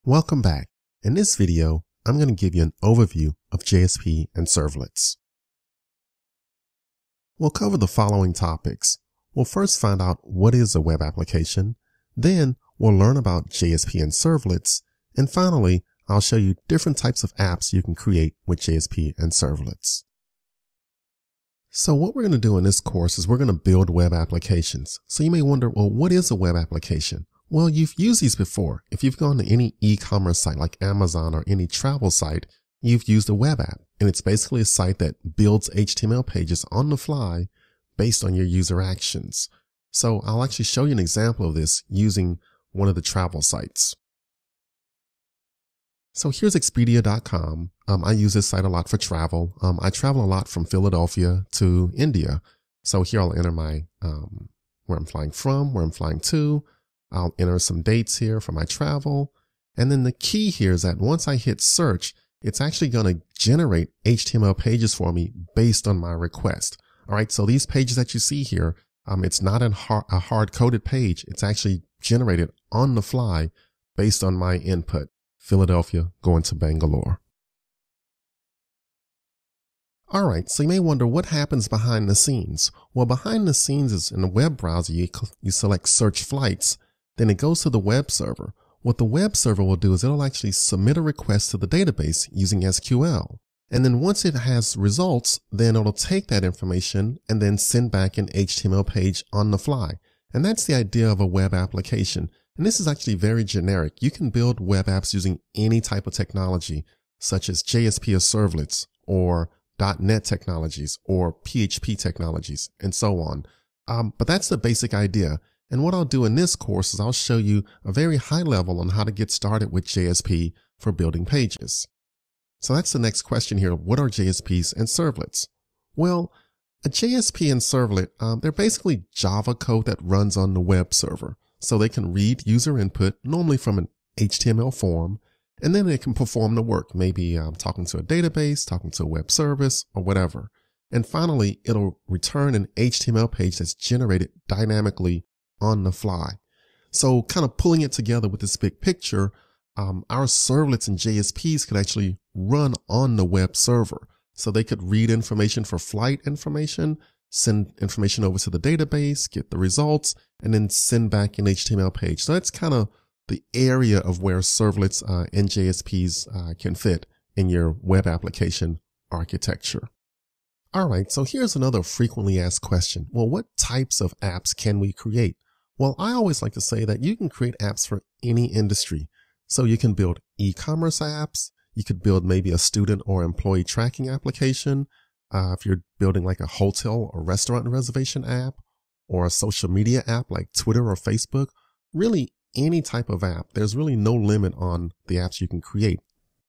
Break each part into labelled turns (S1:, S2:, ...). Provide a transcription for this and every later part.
S1: Welcome back. In this video, I'm going to give you an overview of JSP and servlets. We'll cover the following topics. We'll first find out what is a web application. Then we'll learn about JSP and servlets. And finally, I'll show you different types of apps you can create with JSP and servlets. So what we're going to do in this course is we're going to build web applications. So you may wonder, well, what is a web application? Well, you've used these before. If you've gone to any e-commerce site like Amazon or any travel site, you've used a web app. And it's basically a site that builds HTML pages on the fly based on your user actions. So I'll actually show you an example of this using one of the travel sites. So here's Expedia.com. I use this site a lot for travel. I travel a lot from Philadelphia to India. So here I'll enter my where I'm flying from, where I'm flying to. I'll enter some dates here for my travel. And then the key here is that once I hit search, it's actually going to generate HTML pages for me based on my request. All right. So these pages that you see here, it's not a hard coded page. It's actually generated on the fly based on my input. Philadelphia going to Bangalore. All right, so you may wonder what happens behind the scenes. Well, behind the scenes is in the web browser, you select search flights, then it goes to the web server. What the web server will do is it'll actually submit a request to the database using SQL. And then once it has results, then it'll take that information and then send back an HTML page on the fly. And that's the idea of a web application. And this is actually very generic. You can build web apps using any type of technology, such as JSP or servlets, or .NET technologies, or PHP technologies, and so on. But that's the basic idea. And what I'll do in this course is I'll show you a very high level on how to get started with JSP for building pages. So that's the next question here. What are JSPs and servlets? Well, a JSP and servlet, they're basically Java code that runs on the web server. So they can read user input, normally from an HTML form, and then they can perform the work, maybe talking to a database, talking to a web service, or whatever. And finally, it'll return an HTML page that's generated dynamically on the fly. So kind of pulling it together with this big picture, our servlets and JSPs could actually run on the web server. So they could read information for flight information, send information over to the database, get the results, and then send back an HTML page. So that's kind of the area of where servlets and JSPs can fit in your web application architecture. All right, so here's another frequently asked question. Well, what types of apps can we create? Well, I always like to say that you can create apps for any industry. So you can build e-commerce apps. You could build maybe a student or employee tracking application. If you're building like a hotel or restaurant reservation app, or a social media app like Twitter or Facebook, really any type of app, there's really no limit on the apps you can create.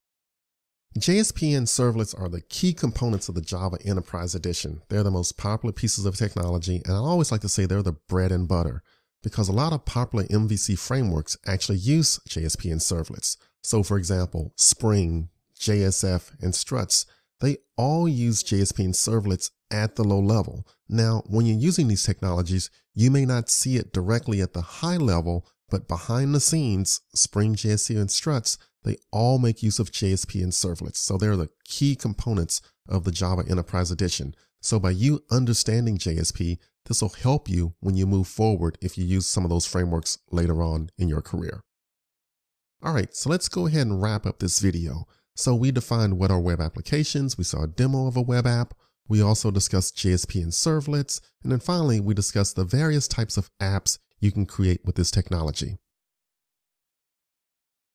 S1: JSP and servlets are the key components of the Java Enterprise Edition. They're the most popular pieces of technology, and I always like to say they're the bread and butter, because a lot of popular MVC frameworks actually use JSP and servlets. So for example, Spring, JSF, and Struts, they all use JSP and servlets at the low level. Now, when you're using these technologies, you may not see it directly at the high level, but behind the scenes, Spring, JSP, and Struts, they all make use of JSP and servlets. So they're the key components of the Java Enterprise Edition. So by you understanding JSP, this will help you when you move forward if you use some of those frameworks later on in your career. All right, so let's go ahead and wrap up this video. So we defined what are web applications. We saw a demo of a web app. We also discussed JSP and servlets. And then finally, we discussed the various types of apps you can create with this technology.